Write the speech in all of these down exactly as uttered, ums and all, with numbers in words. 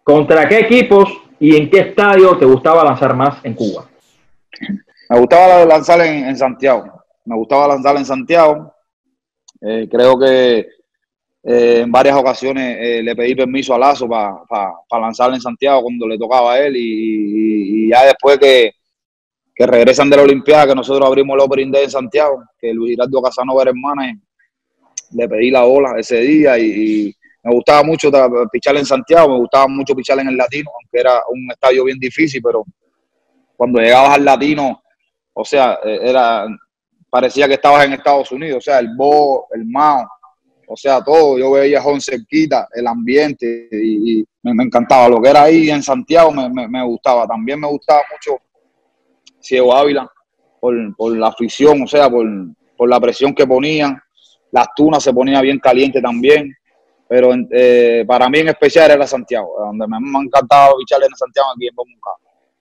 ¿Contra qué equipos y en qué estadio te gustaba lanzar más en Cuba? Me gustaba lanzar en, en Santiago. Me gustaba lanzar en Santiago. Eh, creo que eh, en varias ocasiones eh, le pedí permiso a Lazo para pa, pa lanzar en Santiago cuando le tocaba a él. Y, y, y ya después que, que regresan de la Olimpiada, que nosotros abrimos el Opening Day en Santiago, que Luis Giraldo Casanova era hermana, le pedí la bola ese día y, y me gustaba mucho pichar en Santiago, me gustaba mucho pichar en el Latino, aunque era un estadio bien difícil, pero cuando llegabas al Latino, o sea, era parecía que estabas en Estados Unidos, o sea, el Bo, el Mao, o sea, todo, yo veía a Jon cerquita, el ambiente, y, y me, me encantaba. Lo que era ahí en Santiago me, me, me gustaba. También me gustaba mucho Ciego Ávila, por, por la afición, o sea, por, por la presión que ponían. Las tunas se ponía bien caliente también, pero eh, para mí en especial era Santiago, donde me, me encantaba bicharle en Santiago aquí en Bomucá.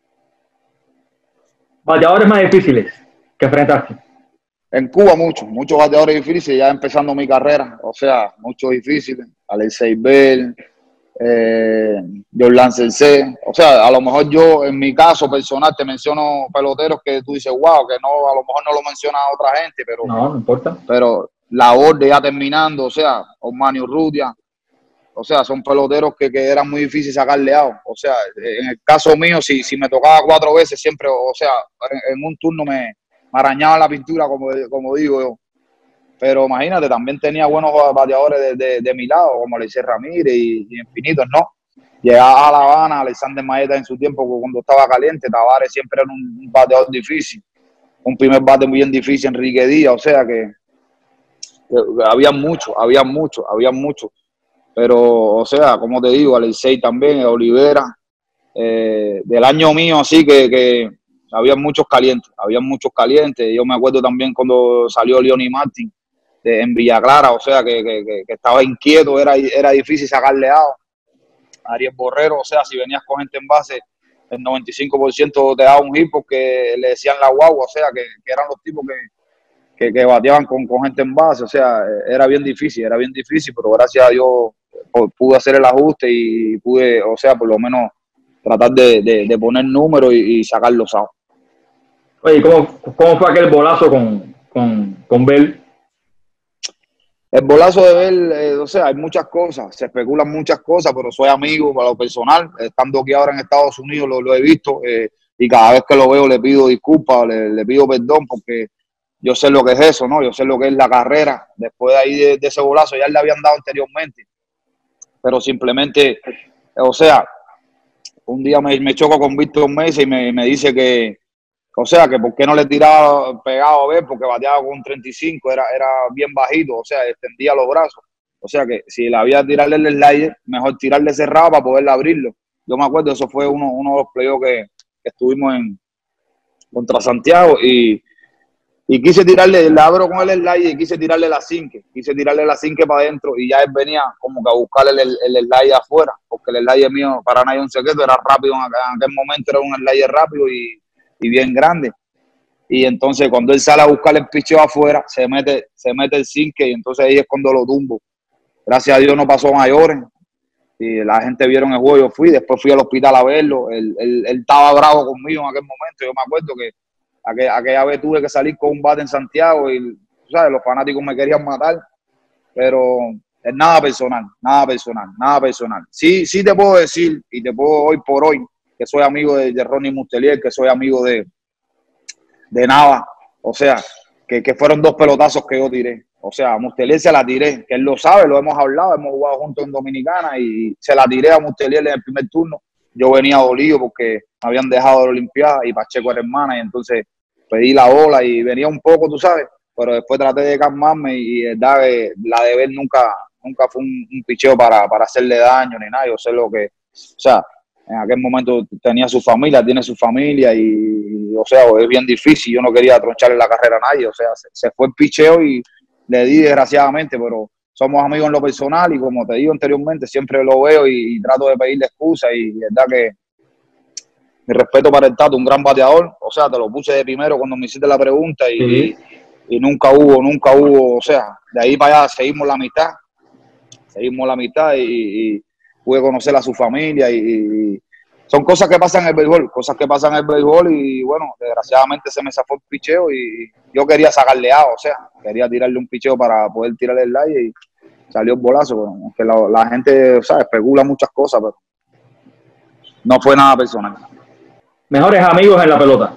Bateadores más difíciles que enfrentaste. En Cuba muchos, muchos bateadores difíciles, ya empezando mi carrera, o sea, muchos difíciles. Alexei Bell, eh, Jordan Cersei, o sea, a lo mejor yo, en mi caso personal, te menciono peloteros que tú dices, wow, que no, a lo mejor no lo menciona otra gente, pero no, no importa. Pero la orden ya terminando, o sea, Osmani Urrutia, o sea, son peloteros que, que eran muy difíciles sacarle out. O sea, en el caso mío, si, si me tocaba cuatro veces, siempre, o sea, en, en un turno me, me arañaba la pintura, como, como digo yo. Pero imagínate, también tenía buenos bateadores de, de, de mi lado, como Alexis Ramírez y, y infinitos, ¿no? Llegaba a La Habana, Alexander Maeta en su tiempo, cuando estaba caliente, Tavares siempre era un, un bateador difícil. Un primer bate muy bien difícil, Enrique Díaz, o sea que, que había mucho, había mucho, había mucho. Pero, o sea, como te digo, Alexei también, Olivera, eh, del año mío, así que, que había muchos calientes, había muchos calientes. Yo me acuerdo también cuando salió Leony Martin de, en Villa Clara, o sea, que, que, que estaba inquieto, era, era difícil sacarle out. Ariel Borrero, o sea, si venías con gente en base, el noventa y cinco por ciento te daba un hit porque le decían la guagua, o sea, que, que eran los tipos que, que, que bateaban con, con gente en base, o sea, era bien difícil, era bien difícil, pero gracias a Dios pude hacer el ajuste y pude, o sea, por lo menos tratar de, de, de poner números y, y sacar los outs. Oye, ¿cómo, ¿cómo fue aquel bolazo con, con, con Bell? El bolazo de Bell, eh, o sea, hay muchas cosas, se especulan muchas cosas, pero soy amigo para lo personal, estando aquí ahora en Estados Unidos lo, lo he visto eh, y cada vez que lo veo le pido disculpas, le, le pido perdón porque yo sé lo que es eso, ¿no? Yo sé lo que es la carrera, después de ahí de, de ese bolazo ya le habían dado anteriormente, pero simplemente, o sea, un día me, me choco con Víctor Mesa y me, me dice que, o sea, que por qué no le tiraba pegado a ver, porque bateaba con treinta y cinco, era, era bien bajito, o sea, extendía los brazos. O sea que si le había tirarle el slider, mejor tirarle cerrado para poderle abrirlo. Yo me acuerdo, eso fue uno, uno de los playoffs que, que estuvimos en contra Santiago y, y quise tirarle, le abro con el slider y quise tirarle la cinque, quise tirarle la cinque para adentro y ya él venía como que a buscarle el, el, el slider afuera, porque el slider mío para nadie un secreto, era rápido, en aquel momento era un slider rápido y y bien grande. Y entonces cuando él sale a buscar el picheo afuera, se mete, se mete el cinque y entonces ahí es cuando lo tumbo. Gracias a Dios no pasó mayores. Y la gente vieron el juego, yo fui, después fui al hospital a verlo. Él, él, él estaba bravo conmigo en aquel momento. Yo me acuerdo que aquella, aquella vez tuve que salir con un bate en Santiago y, ¿sabes? Los fanáticos me querían matar. Pero es nada personal, nada personal, nada personal. Sí, sí te puedo decir, y te puedo hoy por hoy, que soy amigo de, de Ronnie Mustelier, que soy amigo de, de Nava, o sea, que, que fueron dos pelotazos que yo tiré. O sea, a Mustelier se la tiré, que él lo sabe, lo hemos hablado, hemos jugado juntos en Dominicana y se la tiré a Mustelier en el primer turno. Yo venía dolido porque me habían dejado de la Olimpiada y Pacheco era hermana y entonces pedí la bola y venía un poco, tú sabes, pero después traté de calmarme y verdad que la de ver nunca, nunca fue un, un picheo para, para hacerle daño ni nada. Yo sé lo que, o sea, en aquel momento tenía su familia, tiene su familia y, o sea, es bien difícil. Yo no quería troncharle la carrera a nadie, o sea, se, se fue el picheo y le di desgraciadamente, pero somos amigos en lo personal y como te digo anteriormente, siempre lo veo y, y trato de pedirle excusas y verdad que mi respeto para el Tato, un gran bateador, o sea, te lo puse de primero cuando me hiciste la pregunta y, sí. y, y nunca hubo, nunca hubo, o sea, de ahí para allá seguimos la mitad, seguimos la mitad y, y pude conocer a su familia y, y son cosas que pasan en el béisbol, cosas que pasan en el béisbol y bueno, desgraciadamente se me zafó el picheo y yo quería sacarle A, o sea, quería tirarle un picheo para poder tirarle el aire y salió el bolazo, bueno, aunque la, la gente, o sea, especula muchas cosas, pero no fue nada personal. Mejores amigos en la pelota.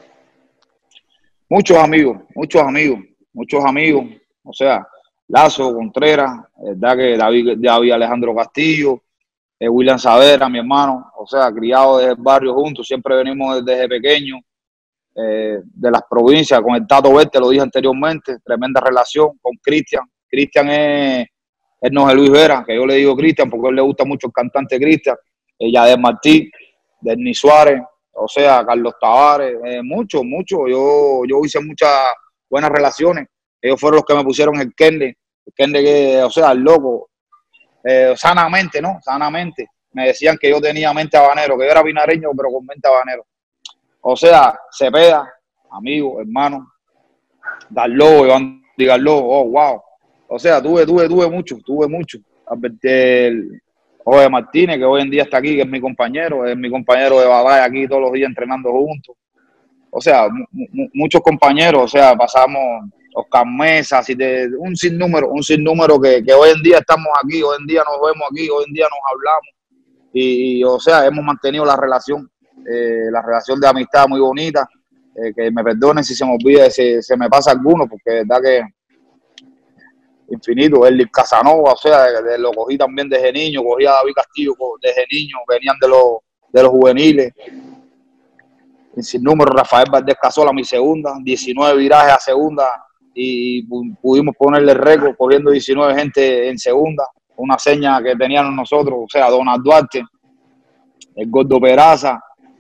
Muchos amigos, muchos amigos, muchos amigos, o sea, Lazo, Contreras, verdad que David, David Alejandro Castillo, eh, William Savera, mi hermano, o sea, criado desde el barrio juntos, siempre venimos desde pequeños, eh, de las provincias, con el Tato Verte, lo dije anteriormente, tremenda relación con Cristian. Cristian es, es no es Luis Vera, que yo le digo Cristian porque a él le gusta mucho el cantante Cristian, ella de Martí, Derni Suárez, o sea, Carlos Tavares, eh, mucho, mucho, yo, yo hice muchas buenas relaciones, ellos fueron los que me pusieron el Kende, el Kende que, o sea, el loco, eh, sanamente, ¿no? Sanamente, me decían que yo tenía mente habanero, que yo era vinareño, pero con mente habanero. O sea, Cepeda, amigo, hermano, Garlobo, Iván Di Garlobo, oh, wow. O sea, tuve, tuve, tuve mucho, tuve mucho. El Jorge Martínez, que hoy en día está aquí, que es mi compañero, es mi compañero de batalla aquí todos los días entrenando juntos. O sea, muchos compañeros, o sea, pasamos Oscar Mesa, así de, un sinnúmero, un sinnúmero que, que hoy en día estamos aquí, hoy en día nos vemos aquí, hoy en día nos hablamos. Y, y o sea, hemos mantenido la relación. Eh, la relación de amistad muy bonita, eh, que me perdonen si se me olvida, si se me pasa alguno, porque es verdad que infinito, el Casanova, o sea, de, de, lo cogí también desde niño, cogí a David Castillo desde niño, venían de los, de los juveniles, y sin número, Rafael Valdés Casola, mi segunda, diecinueve virajes a segunda, y pudimos ponerle récord, cogiendo diecinueve gente en segunda, una seña que teníamos nosotros, o sea, Donald Duarte, el Gordo Peraza,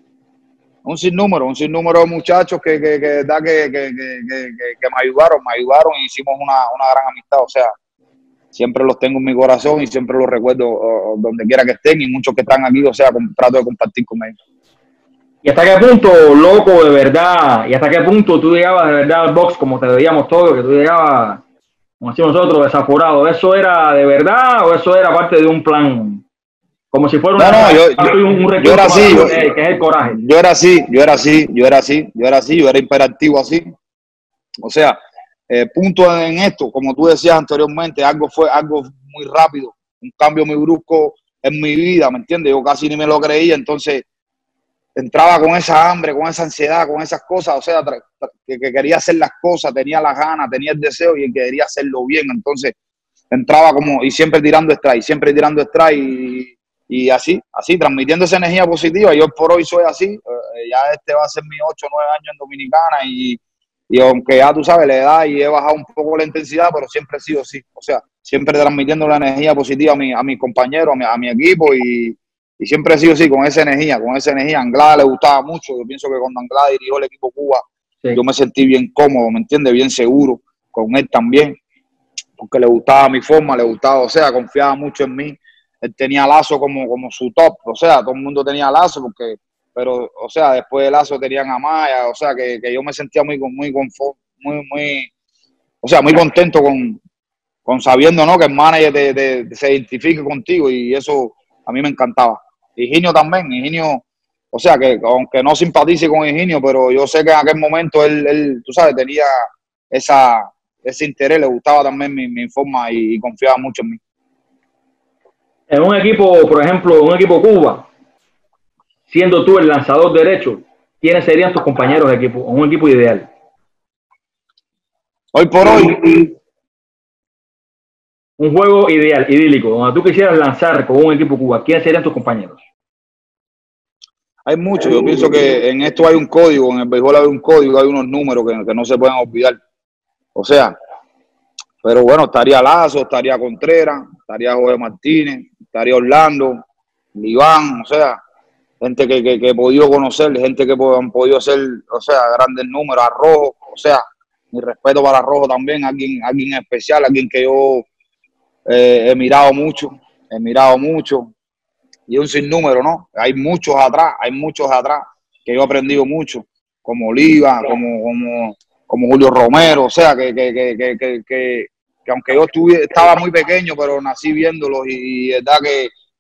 un sinnúmero, un sinnúmero de muchachos que, que, que, que, que, que, que, que me ayudaron, me ayudaron y hicimos una, una gran amistad. O sea, siempre los tengo en mi corazón y siempre los recuerdo uh, donde quiera que estén y muchos que están aquí, o sea, con, trato de compartir con ellos. ¿Y hasta qué punto, loco, de verdad, y hasta qué punto tú llegabas de verdad al box como te veíamos todos, que tú llegabas, como decimos nosotros, desaforado? ¿Eso era de verdad o eso era parte de un plan? Como si fuera una, no, no, yo, yo, un, un yo era así, yo, que, que es el coraje. Yo era así, yo era así, yo era así, yo era así, yo era imperativo así. O sea, eh, punto en esto, como tú decías anteriormente, algo fue algo muy rápido, un cambio muy brusco en mi vida, ¿me entiendes? Yo casi ni me lo creía, entonces entraba con esa hambre, con esa ansiedad, con esas cosas, o sea, que, que quería hacer las cosas, tenía las ganas, tenía el deseo y quería hacerlo bien, entonces entraba como, y siempre tirando strike, siempre tirando strike y Y así, así, transmitiendo esa energía positiva. Yo por hoy soy así, eh, ya este va a ser mi ocho o nueve años en Dominicana y, y aunque ya tú sabes, la edad y he bajado un poco la intensidad, pero siempre he sido así. O sea, siempre transmitiendo la energía positiva a, mi, a mis compañeros, a mi, a mi equipo y, y siempre he sido así, con esa energía, con esa energía. Anglada le gustaba mucho, yo pienso que cuando Anglada dirigió el equipo Cuba, sí, yo me sentí bien cómodo, ¿me entiendes? Bien seguro, con él también, porque le gustaba mi forma, le gustaba, o sea, confiaba mucho en mí. Él tenía Lazo como, como su top, o sea, todo el mundo tenía Lazo, porque, pero, o sea, después de Lazo tenían a Maya, o sea, que, que yo me sentía muy, muy, muy, muy, o sea, muy contento con, con sabiendo, ¿no?, que el manager te, te, se identifique contigo y eso a mí me encantaba. Higinio también, Higinio, o sea, que aunque no simpatice con Higinio, pero yo sé que en aquel momento él, él tú sabes, tenía esa, ese interés, le gustaba también mi, mi forma y, y confiaba mucho en mí. En un equipo, por ejemplo, un equipo Cuba, siendo tú el lanzador derecho, ¿quiénes serían tus compañeros de equipo? Un equipo ideal. Hoy por hoy. Un juego ideal, idílico, donde tú quisieras lanzar con un equipo Cuba, ¿quiénes serían tus compañeros? Hay muchos. Yo pienso que en esto hay un código, en el béisbol hay un código, hay unos números que, que no se pueden olvidar. O sea, pero bueno, estaría Lazo, estaría Contreras, estaría Jorge Martínez, estaría Orlando, Iván, o sea, gente que, que, que he podido conocer, gente que han podido hacer, o sea, grandes números, a Rojo, o sea, mi respeto para Rojo también, alguien, alguien especial, alguien que yo eh, he mirado mucho, he mirado mucho, y un sinnúmero, ¿no? Hay muchos atrás, hay muchos atrás, que yo he aprendido mucho, como Oliva, como, como, como Julio Romero, o sea, que, que, que, que, que, que que aunque yo estuve, estaba muy pequeño, pero nací viéndolos y, y es verdad que,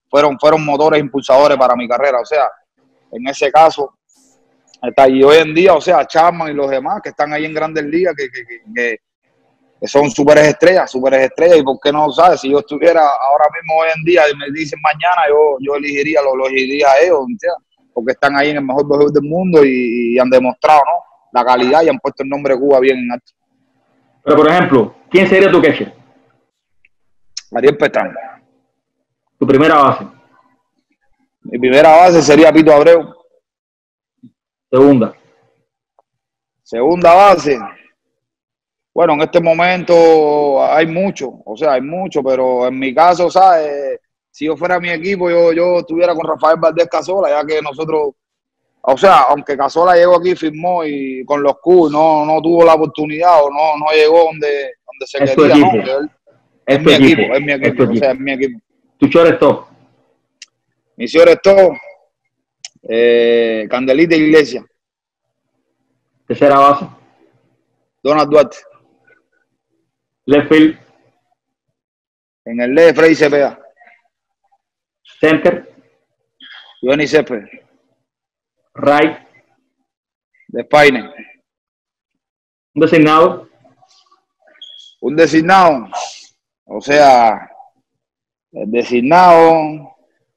fueron, fueron motores impulsadores para mi carrera. O sea, en ese caso, está, y hoy en día, o sea, Chapman y los demás que están ahí en Grandes Ligas, que, que, que, que son súper estrellas, súper estrellas, y por qué no, ¿sabes? Si yo estuviera ahora mismo hoy en día y me dicen mañana, yo, yo elegiría, lo, lo elegiría a ellos, ¿entiendes? Porque están ahí en el mejor béisbol del mundo y, y han demostrado, ¿no?, la calidad y han puesto el nombre de Cuba bien en alto. Pero, por ejemplo, ¿quién sería tu catcher? Ariel Petrán. Tu primera base. Mi primera base sería Pito Abreu. Segunda. Segunda base. Bueno, en este momento hay mucho, o sea, hay mucho, pero en mi caso, ¿sabes? Si yo fuera mi equipo, yo, yo estuviera con Rafael Valdés Casola, ya que nosotros, o sea, aunque Casola llegó aquí, firmó y con los Cubs no, no tuvo la oportunidad o no, no llegó donde, donde se Es quería, tu ¿no? equipo. Él, Es es tu mi equipo. equipo, es mi Es tu equipo, o equipo. sea, es mi equipo. Tu shortstop. Mi shortstop, eh, Candelita Iglesias. Tercera base. Donald Duarte. Left field. En el left, Freddy Cepeda. Center. Johnny Céspedes. Right. De Paine. Un designado. Un designado. O sea, el designado,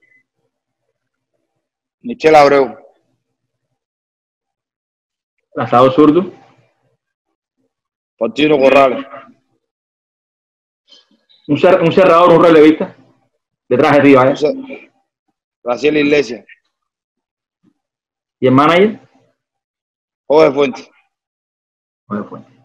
Michel Abreu. Lanzador zurdo. Fortino Corrales. Un, cer un cerrador, un relevista. Detrás de ti, vaya. Graciela Iglesias. ¿Y el manager? Jorge Fuentes. Jorge Fuentes.